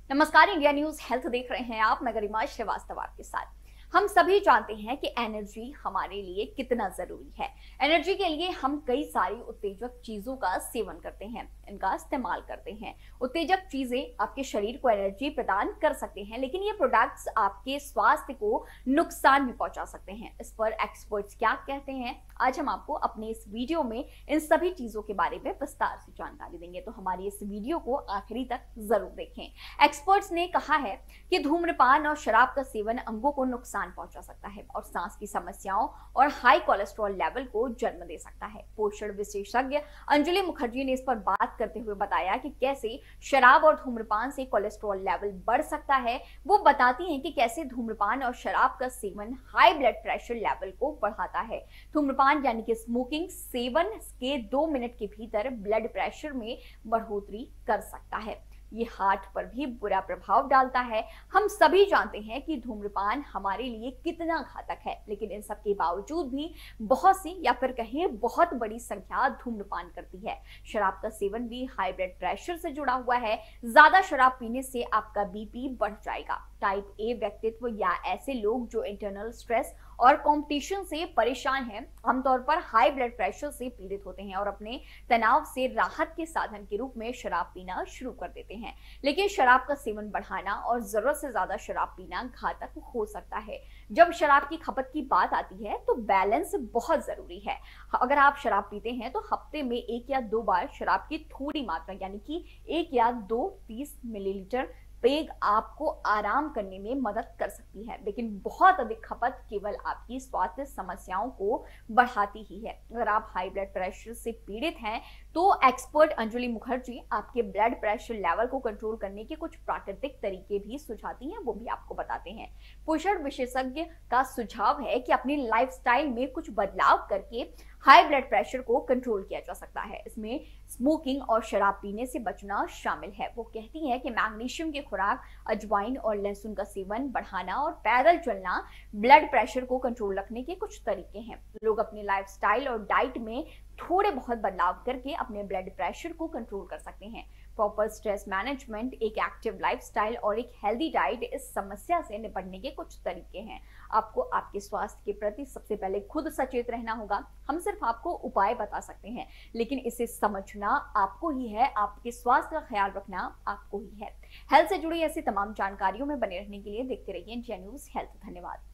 नमस्कार, India news health देख रहे हैं आप। मैं गरिमा श्रीवास्तव आपके साथ। हम सभी जानते हैं कि एनर्जी हमारे लिए कितना जरूरी है। एनर्जी के लिए हम कई सारी उत्तेजक चीजों का सेवन करते हैं, इनका इस्तेमाल करते हैं। उत्तेजक चीजें आपके शरीर को एनर्जी प्रदान कर सकते हैं, लेकिन ये प्रोडक्ट्स आपके स्वास्थ्य को नुकसान भी पहुंचा सकते हैं। इस पर एक्सपर्ट्स क्या कहते हैं, आज हम आपको अपने इस वीडियो में इन सभी चीजों के बारे में विस्तार से जानकारी देंगे, तो हमारी इस वीडियो को आखिरी तक जरूर देखें। एक्सपर्ट्स ने कहा है कि धूम्रपान और शराब का सेवन अंगों को नुकसान पहुंचा सकता है और सांस की समस्याओं और हाई कोलेस्ट्रॉल लेवल को जन्म दे सकता है। पोषण विशेषज्ञ अंजलि मुखर्जी ने इस पर बात करते हुए बताया कि कैसे शराब और धूम्रपान से कोलेस्ट्रॉल लेवल बढ़ सकता है। वो बताती हैं कि कैसे धूम्रपान और शराब का सेवन हाई ब्लड प्रेशर लेवल को बढ़ाता है। धूम्रपान यानी कि स्मोकिंग सेवन के 2 मिनट के भीतर ब्लड प्रेशर में बढ़ोतरी कर सकता है। ये हार्ट पर भी बुरा प्रभाव डालता है। हम सभी जानते हैं कि धूम्रपान हमारे लिए कितना घातक है, लेकिन इन सब के बावजूद भी बहुत सी या फिर कहें बहुत बड़ी संख्या धूम्रपान करती है। शराब का सेवन भी हाई ब्लड प्रेशर से जुड़ा हुआ है। ज्यादा शराब पीने से आपका बीपी बढ़ जाएगा। टाइप ए व्यक्तित्व या ऐसे लोग जो इंटरनल स्ट्रेस और कंपटीशन से परेशान हैं, आमतौर पर हाई ब्लड प्रेशर से पीड़ित होते हैं और अपने तनाव से राहत के साधन के रूप में शराब पीना शुरू कर देते हैं। लेकिन शराब का सेवन बढ़ाना और जरूरत से ज्यादा शराब पीना घातक हो सकता है। जब शराब की खपत की बात आती है तो बैलेंस बहुत जरूरी है। अगर आप शराब पीते हैं तो हफ्ते में 1 या 2 बार शराब की थोड़ी मात्रा यानी कि 1 या 2 30 मिलीलीटर पेग आपको आराम करने में मदद कर सकती है, लेकिन बहुत अधिक खपत केवल आपकी स्वास्थ्य समस्याओं को बढ़ाती ही है। अगर आप हाई ब्लड प्रेशर से पीड़ित हैं तो एक्सपर्ट अंजलि मुखर्जी आपके ब्लड प्रेशर लेवल को कंट्रोल करने के कुछ प्राकृतिक तरीके भी सुझाती हैं, वो भी आपको बताते हैं। पोषण विशेषज्ञ का सुझाव है कि अपनी लाइफस्टाइल में कुछ बदलाव करके हाई ब्लड प्रेशर को कंट्रोल किया जा सकता है। इसमें स्मोकिंग और शराब पीने से बचना शामिल है। वो कहती हैं कि मैग्नीशियम की खुराक, अजवाइन और लहसुन का सेवन बढ़ाना और पैदल चलना ब्लड प्रेशर को कंट्रोल रखने के कुछ तरीके हैं। लोग अपनी लाइफस्टाइल और डाइट में थोड़े बहुत बदलाव करके अपने ब्लड प्रेशर को कंट्रोल कर सकते हैं। प्रॉपर स्ट्रेस मैनेजमेंट, एक एक्टिव लाइफस्टाइल और एक हेल्दी डाइट इस समस्या से निपटने के कुछ तरीके हैं। आपको आपके स्वास्थ्य के प्रति सबसे पहले खुद सचेत रहना होगा। हम सिर्फ आपको उपाय बता सकते हैं, लेकिन इसे समझना आपको ही है। आपके स्वास्थ्य का ख्याल रखना आपको ही है। हेल्थ से जुड़ी ऐसी तमाम जानकारियों में बने रहने के लिए देखते रहिए इंडिया न्यूज हेल्थ। धन्यवाद।